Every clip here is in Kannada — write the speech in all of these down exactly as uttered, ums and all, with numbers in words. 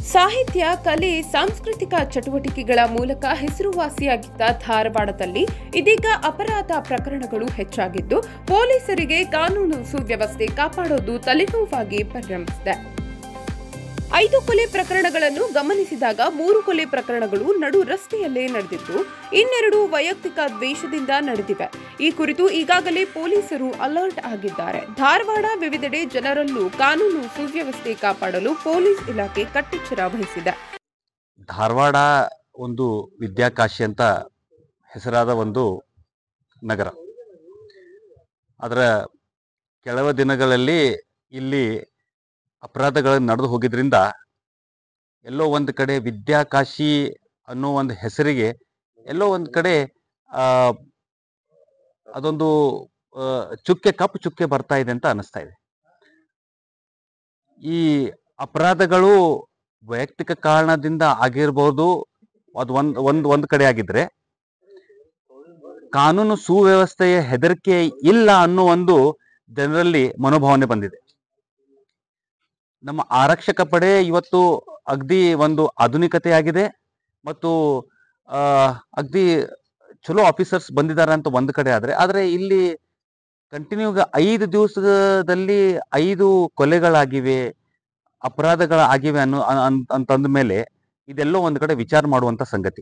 ಸಾಹಿತ್ಯ, ಕಲೆ, ಸಾಂಸ್ಕೃತಿಕ ಚಟುವಟಿಕೆಗಳ ಮೂಲಕ ಹೆಸರುವಾಸಿಯಾಗಿದ್ದ ಧಾರವಾಡದಲ್ಲಿ ಇದೀಗ ಅಪರಾಧ ಪ್ರಕರಣಗಳು ಹೆಚ್ಚಾಗಿದ್ದು, ಪೊಲೀಸರಿಗೆ ಕಾನೂನು ಸುವ್ಯವಸ್ಥೆ ಕಾಪಾಡೋದು ತಲೆನೋವಾಗಿ ಪರಿಣಮಿಸಿದೆ. ಐದು ಕೊಲೆ ಪ್ರಕರಣಗಳನ್ನು ಗಮನಿಸಿದಾಗ ಮೂರು ಕೊಲೆ ಪ್ರಕರಣಗಳು ನಡು ರಸ್ತೆಯಲ್ಲೇ ನಡೆದಿದ್ದು, ಇನ್ನೆರಡು ವೈಯಕ್ತಿಕ ದ್ವೇಷದಿಂದ ನಡೆದಿವೆ. ಈ ಕುರಿತು ಈಗಾಗಲೇ ಪೊಲೀಸರು ಅಲರ್ಟ್ ಆಗಿದ್ದಾರೆ. ಧಾರವಾಡ ವಿವಿಧೆಡೆ ಜನರಲ್ಲೂ ಕಾನೂನು ಸುವ್ಯವಸ್ಥೆ ಕಾಪಾಡಲು ಪೊಲೀಸ್ ಇಲಾಖೆ ಕಟ್ಟೆಚ್ಚರ ವಹಿಸಿದೆ. ಧಾರವಾಡ ಒಂದು ವಿದ್ಯಾಕಾಶಿ ಅಂತ ಹೆಸರಾದ ಒಂದು ನಗರ. ಅದರ ಕೆಲವು ದಿನಗಳಲ್ಲಿ ಇಲ್ಲಿ ಅಪರಾಧಗಳು ನಡೆದು ಹೋಗಿದ್ರಿಂದ ಎಲ್ಲೋ ಒಂದು ಕಡೆ ವಿದ್ಯಾಕಾಶಿ ಅನ್ನೋ ಒಂದು ಹೆಸರಿಗೆ ಎಲ್ಲೋ ಒಂದು ಕಡೆ ಆ ಅದೊಂದು ಚುಕ್ಕೆ ಕಪ್ಪು ಚುಕ್ಕೆ ಬರ್ತಾ ಇದೆ ಅಂತ ಅನಿಸ್ತಾ ಇದೆ. ಈ ಅಪರಾಧಗಳು ವೈಯಕ್ತಿಕ ಕಾರಣದಿಂದ ಆಗಿರ್ಬೋದು, ಅದು ಒಂದ್ ಒಂದ್ ಒಂದ್ ಕಡೆ ಆಗಿದ್ರೆ, ಕಾನೂನು ಸುವ್ಯವಸ್ಥೆಯ ಹೆದರಿಕೆ ಇಲ್ಲ ಅನ್ನೋ ಒಂದು ಜನರಲ್ಲಿ ಮನೋಭಾವನೆ ಬಂದಿದೆ. ನಮ್ಮ ಆರಕ್ಷಕ ಪಡೆ ಇವತ್ತು ಅಗದಿ ಒಂದು ಆಧುನಿಕತೆ ಆಗಿದೆ ಮತ್ತು ಆ ಅಗದಿ ಚಲೋ ಆಫೀಸರ್ಸ್ ಬಂದಿದ್ದಾರೆ ಅಂತ ಒಂದು ಕಡೆ ಆದ್ರೆ ಆದ್ರೆ ಇಲ್ಲಿ ಕಂಟಿನ್ಯೂ ಐದು ದಿವಸದಲ್ಲಿ ಐದು ಕೊಲೆಗಳಾಗಿವೆ, ಅಪರಾಧಗಳಾಗಿವೆ ಅನ್ನೋ ಅಂತಂದ ಮೇಲೆ ಇದೆಲ್ಲೋ ಒಂದು ಕಡೆ ವಿಚಾರ ಮಾಡುವಂತ ಸಂಗತಿ.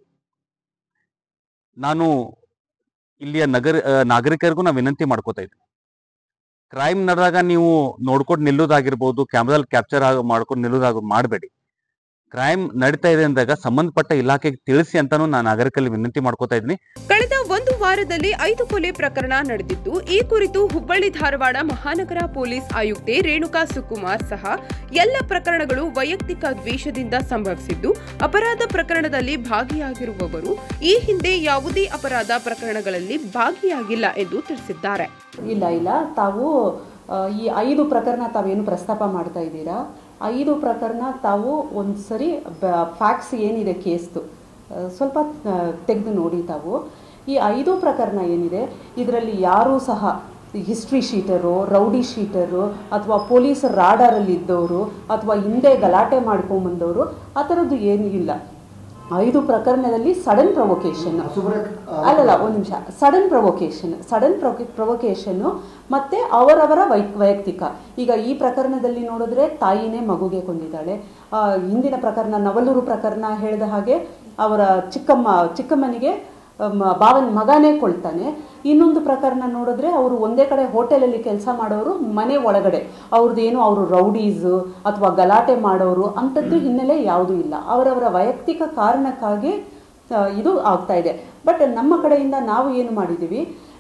ನಾನು ಇಲ್ಲಿಯ ನಗರ ನಾಗರಿಕರಿಗೂ ನಾವು ವಿನಂತಿ ಮಾಡ್ಕೋತಾ ಇದ್ವಿ, ಕ್ರೈಮ್ ನಡೆದಾಗ ನೀವು ನೋಡ್ಕೊಂಡು ನಿಲ್ಲೋದಾಗಿರ್ಬೋದು, ಕ್ಯಾಮ್ರಾದಲ್ಲಿ ಕ್ಯಾಪ್ಚರ್ ಮಾಡ್ಕೊಂಡು ನಿಲ್ಲೋದಾಗ ಮಾಡಬೇಡಿ. ಕ್ರೈಮ್ ನಡೀತಾ ಇದೆ ಅಂದಾಗ ಸಂಬಂಧಪಟ್ಟ ಇಲಾಖೆಗೆ ತಿಳಿಸಿ ಅಂತಾನು ನಾನು ನಾಗರಿಕರಲ್ಲಿ ವಿನಂತಿ ಮಾಡ್ಕೋತಾ ಇದ್ದೀನಿ. ಕಳೆದ ಒಂದು ವಾರದಲ್ಲಿ ಐದು ಕೊಲೆ ಪ್ರಕರಣ ನಡೆದಿದ್ದು, ಈ ಕುರಿತು ಹುಬ್ಬಳ್ಳಿ ಧಾರವಾಡ ಮಹಾನಗರ ಪೊಲೀಸ್ ಆಯುಕ್ತೆ ರೇಣುಕಾ ಸುಕುಮಾರ್ ಸಹ ಎಲ್ಲ ಪ್ರಕರಣಗಳು ವೈಯಕ್ತಿಕ ದ್ವೇಷದಿಂದ ಸಂಭವಿಸಿದ್ದು, ಅಪರಾಧ ಪ್ರಕರಣದಲ್ಲಿ ಭಾಗಿಯಾಗಿರುವವರು ಈ ಹಿಂದೆ ಯಾವುದೇ ಅಪರಾಧ ಪ್ರಕರಣಗಳಲ್ಲಿ ಭಾಗಿಯಾಗಿಲ್ಲ ಎಂದು ತಿಳಿಸಿದ್ದಾರೆ. ಇಲ್ಲ ಇಲ್ಲ ತಾವು ಈ ಐದು ಪ್ರಕರಣ ತಾವೇನು ಪ್ರಸ್ತಾಪ ಮಾಡ್ತಾ ಇದ್ದೀರಾ, ಐದು ಪ್ರಕರಣ ತಾವು ಒಂದು ಸರಿ ಫ್ಯಾಕ್ಟ್ಸ್ ಏನಿದೆ ಕೇಸ್ದು ಸ್ವಲ್ಪ ತೆಗೆದು ನೋಡಿ. ತಾವು ಈ ಐದು ಪ್ರಕರಣ ಏನಿದೆ ಇದರಲ್ಲಿ ಯಾರೂ ಸಹ ಹಿಸ್ಟ್ರಿ ಶೀಟರು, ರೌಡಿ ಶೀಟರು ಅಥವಾ ಪೊಲೀಸ್ ರಾಡಾರಲ್ಲಿ ಇದ್ದವರು ಅಥವಾ ಹಿಂದೆ ಗಲಾಟೆ ಮಾಡ್ಕೊಂಬಂದವರು ಆ ಥರದ್ದು ಏನೂ ಇಲ್ಲ. ಐದು ಪ್ರಕರಣದಲ್ಲಿ ಸಡನ್ ಪ್ರೊವೊಕೇಶನ್ ಅಲ್ಲಲ್ಲ ಒಂದು ನಿಮಿಷ ಸಡನ್ ಪ್ರೊವೊಕೇಶನ್ ಸಡನ್ ಪ್ರೊ ಪ್ರೊವೊಕೇಶನ್ನು ಮತ್ತು ಅವರವರ ವೈ ವೈಯಕ್ತಿಕ ಈಗ ಈ ಪ್ರಕರಣದಲ್ಲಿ ನೋಡಿದ್ರೆ ತಾಯಿನೇ ಮಗುಗೆ ಕೊಂದಿದ್ದಾಳೆ. ಹಿಂದಿನ ಪ್ರಕರಣ ನವಲೂರು ಪ್ರಕರಣ ಹೇಳಿದ ಹಾಗೆ ಅವರ ಚಿಕ್ಕಮ್ಮ ಚಿಕ್ಕಮ್ಮನಿಗೆ ಬಾವನ ಮಗನೇ ಕೊಳ್ತಾನೆ. ಇನ್ನೊಂದು ಪ್ರಕರಣ ನೋಡಿದ್ರೆ ಅವರು ಒಂದೇ ಕಡೆ ಹೋಟೆಲಲ್ಲಿ ಕೆಲಸ ಮಾಡೋರು, ಮನೆ ಒಳಗಡೆ ಅವ್ರದ್ದೇನು ಅವರು ರೌಡೀಸು ಅಥವಾ ಗಲಾಟೆ ಮಾಡೋರು ಅಂಥದ್ದು ಹಿನ್ನೆಲೆ ಯಾವುದೂ ಇಲ್ಲ. ಅವರವರ ವೈಯಕ್ತಿಕ ಕಾರಣಕ್ಕಾಗಿ ಇದು ಆಗ್ತಾ ಇದೆ. ಬಟ್ ನಮ್ಮ ಕಡೆಯಿಂದ ನಾವು ಏನು ಮಾಡಿದ್ದೀವಿ,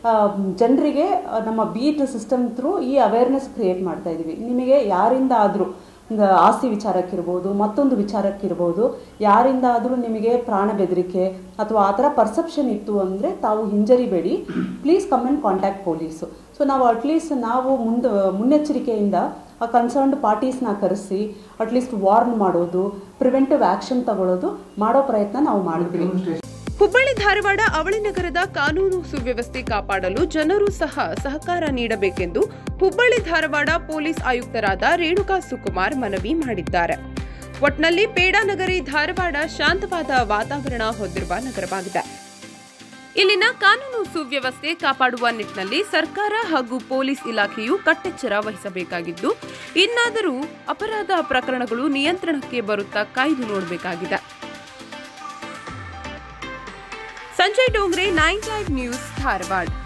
ಜನರಿಗೆ ನಮ್ಮ ಬೀಟ್ ಸಿಸ್ಟಮ್ ಥ್ರೂ ಈ ಅವೇರ್ನೆಸ್ ಕ್ರಿಯೇಟ್ ಮಾಡ್ತಾ ಇದ್ದೀವಿ. ನಿಮಗೆ ಯಾರಿಂದ ಆದರೂ ಆಸ್ತಿ ವಿಚಾರಕ್ಕಿರ್ಬೋದು, ಮತ್ತೊಂದು ವಿಚಾರಕ್ಕಿರ್ಬೋದು, ಯಾರಿಂದ ಆದರೂ ನಿಮಗೆ ಪ್ರಾಣ ಬೆದರಿಕೆ ಅಥವಾ ಆ ಥರ ಪರ್ಸೆಪ್ಷನ್ ಇತ್ತು ಅಂದರೆ ತಾವು ಹಿಂಜರಿಬೇಡಿ, please come and contact police. So ನಾವು ಅಟ್ಲೀಸ್ಟ್ ನಾವು ಮುಂದೆ ಮುನ್ನೆಚ್ಚರಿಕೆಯಿಂದ ಆ ಕನ್ಸರ್ನ್ಡ್ ಪಾರ್ಟೀಸ್ನ ಕರೆಸಿ ಅಟ್ಲೀಸ್ಟ್ ವಾರ್ನ್ ಮಾಡೋದು, ಪ್ರಿವೆಂಟಿವ್ ಆ್ಯಕ್ಷನ್ ತಗೊಳ್ಳೋದು ಮಾಡೋ ಪ್ರಯತ್ನ ನಾವು ಮಾಡಿದ್ವಿ. ಹುಬ್ಬಳ್ಳಿ ಧಾರವಾಡ ಅವಳಿ ನಗರದ ಕಾನೂನು ಸುವ್ಯವಸ್ಥೆ ಕಾಪಾಡಲು ಜನರು ಸಹ ಸಹಕಾರ ನೀಡಬೇಕೆಂದು ಹುಬ್ಬಳ್ಳಿ ಧಾರವಾಡ ಪೊಲೀಸ್ ಆಯುಕ್ತರಾದ ರೇಣುಕಾ ಸುಕುಮಾರ್ ಮನವಿ ಮಾಡಿದ್ದಾರೆ. ಒಟ್ನಲ್ಲಿ ಪೇಡಾನಗರಿ ಧಾರವಾಡ ಶಾಂತವಾದ ವಾತಾವರಣ ಹೊಂದಿರುವ ನಗರವಾಗಿದೆ. ಇಲ್ಲಿನ ಕಾನೂನು ಸುವ್ಯವಸ್ಥೆ ಕಾಪಾಡುವ ನಿಟ್ಟಿನಲ್ಲಿ ಸರ್ಕಾರ ಹಾಗೂ ಪೊಲೀಸ್ ಇಲಾಖೆಯು ಕಟ್ಟೆಚ್ಚರ ವಹಿಸಬೇಕಾಗಿದ್ದು, ಇನ್ನಾದರೂ ಅಪರಾಧ ಪ್ರಕರಣಗಳು ನಿಯಂತ್ರಣಕ್ಕೆ ಬರುತ್ತಾ ಕಾಯ್ದು ನೋಡಬೇಕಾಗಿದೆ. Sanjay Dongre, nine live news, Dharwad.